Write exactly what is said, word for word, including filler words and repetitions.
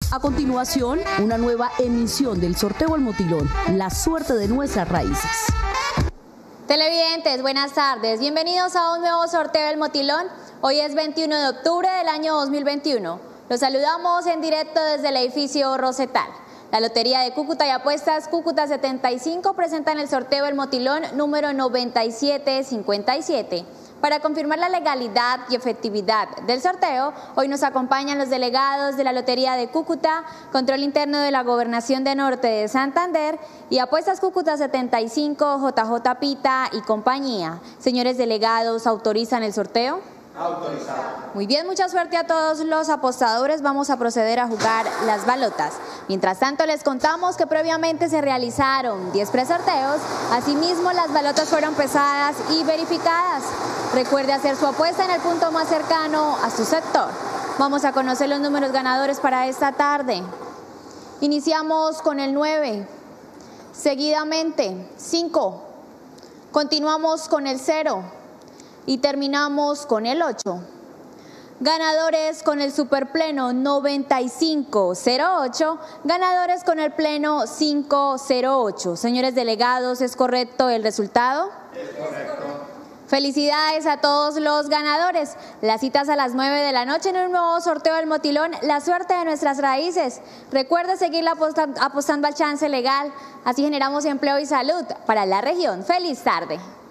A continuación, una nueva emisión del sorteo El Motilón, la suerte de nuestras raíces. Televidentes, buenas tardes. Bienvenidos a un nuevo sorteo El Motilón. Hoy es veintiuno de octubre del año dos mil veintiuno. Los saludamos en directo desde el edificio Rosetal. La Lotería de Cúcuta y Apuestas Cúcuta setenta y cinco presentan el sorteo El Motilón número noventa y siete cincuenta y siete. Para confirmar la legalidad y efectividad del sorteo, hoy nos acompañan los delegados de la Lotería de Cúcuta, Control Interno de la Gobernación de Norte de Santander y Apuestas Cúcuta setenta y cinco, J J Pita y compañía. Señores delegados, ¿autorizan el sorteo? Autorizado. Muy bien, mucha suerte a todos los apostadores. Vamos a proceder a jugar las balotas. Mientras tanto, les contamos que previamente se realizaron diez presorteos. Asimismo, las balotas fueron pesadas y verificadas. Recuerde hacer su apuesta en el punto más cercano a su sector. Vamos a conocer los números ganadores para esta tarde. Iniciamos con el nueve, seguidamente cinco, continuamos con el cero y terminamos con el ocho. Ganadores con el superpleno noventa y cinco cero ocho, ganadores con el pleno cinco cero ocho. Señores delegados, ¿es correcto el resultado? Es correcto. Felicidades a todos los ganadores. Las citas a las nueve de la noche en un nuevo sorteo del Motilón, la suerte de nuestras raíces. Recuerde seguir apostando al chance legal, así generamos empleo y salud para la región. Feliz tarde.